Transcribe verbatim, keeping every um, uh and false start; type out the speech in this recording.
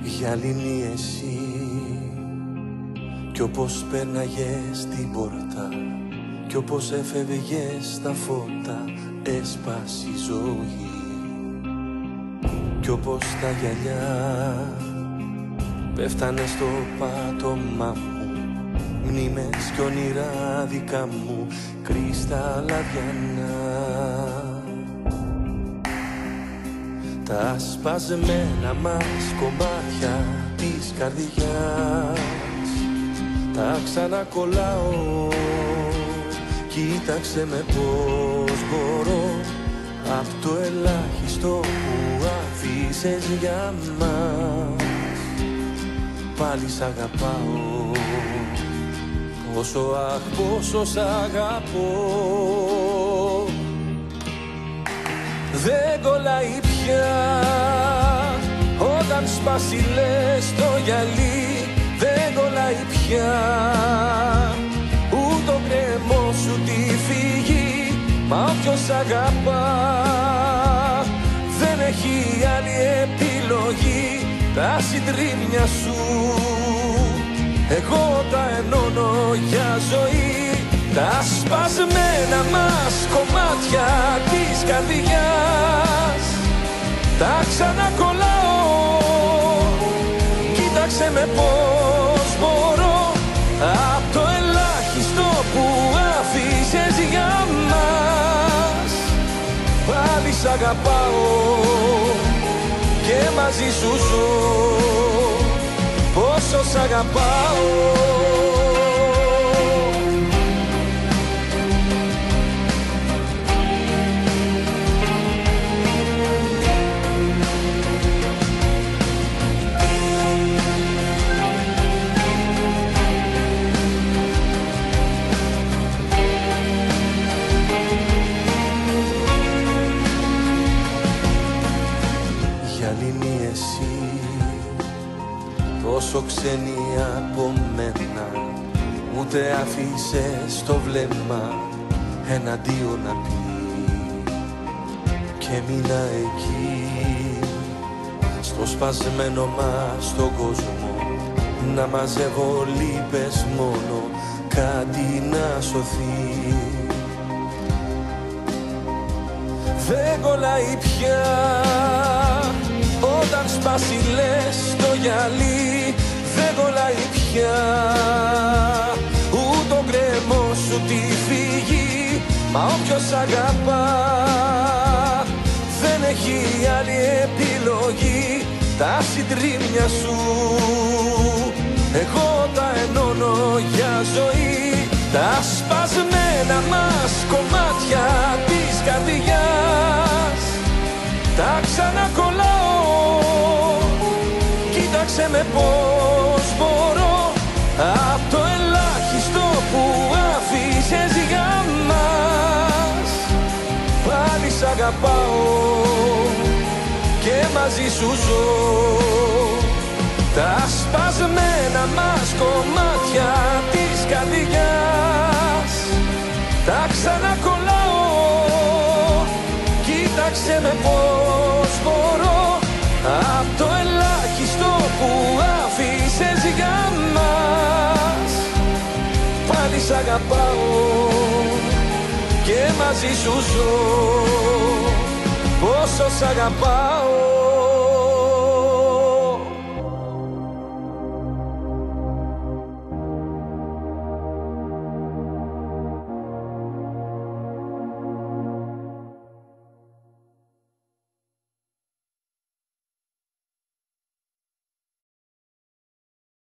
γυαλινή εσύ κι όπως πέρναγες την πόρτα κι όπως έφευγες στα φώτα έσπασε η ζωή κι όπως τα γυαλιά πέφτανε στο πάτωμά μου μνήμες κι όνειρα δικά μου κρυσταλλαδιανά. Τα σπασμένα μας κομμάτια της καρδιάς τα ξανακολλάω. Κοίταξε με πως μπορώ απ' το ελάχιστο που άφησες για μας. Πάλι σ' αγαπάω, πόσο αχ πόσο σ' αγαπώ. Δεν κολλάει πια όταν σπάσει λες το γυαλί. Δεν κολλάει πια ούτε ο κρέμος σου τη φύγει. Μα όποιος αγαπά δεν έχει άλλη επιλογή. Τα συντρίμμια σου εγώ τα ενώνω για ζωή. Τα σπασμένα μας κομμάτια της καρδιάς τα ξανακολλάω. Κοίταξε με πως μπορώ απ' το ελάχιστο που άφησες για μας. Πάλι σ' αγαπάω και μαζί σου ζω. Πόσο σ' αγαπάω. Γυαλινή εσύ, τόσο ξένη από μένα, ούτε άφησες το βλέμμα εναντίον να πει. Και μείνα εκεί στο σπασμένο μας τον κόσμο, να μαζεύω λύπες μόνο κάτι να σωθεί. Δεν κολλάει πια όταν σπάσει λες το γυαλί. Δεν κολλάει πια ούτε ο κρέμος σου τη φύγει. Μα όποιος αγαπά δεν έχει άλλη επιλογή. Τα συντρίμμια σου εγώ τα ενώνω για ζωή. Τα σπασμένα μας κομμάτια της καρδιάς τα ξανακολλάω. Κοίταξε με πως μπορώ απ' το ελάχιστο που άφησες για μας. Πάλι σ' αγαπάω και μαζί σου ζω. Τα σπασμένα μας κομμάτια της καρδιάς τα ξανακολλάω. Κοίταξε με πως μπορώ απ' το ελάχιστο που άφησες για μας. Πάλι σ' αγαπάω και μαζί σου ζω. Πόσο σ' αγαπάω.